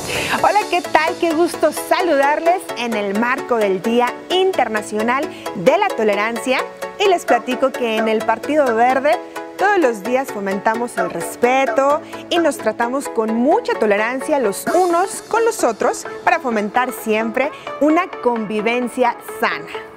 Hola, ¿qué tal? Qué gusto saludarles en el marco del Día Internacional de la Tolerancia. Y les platico que en el Partido Verde todos los días fomentamos el respeto y nos tratamos con mucha tolerancia los unos con los otros para fomentar siempre una convivencia sana.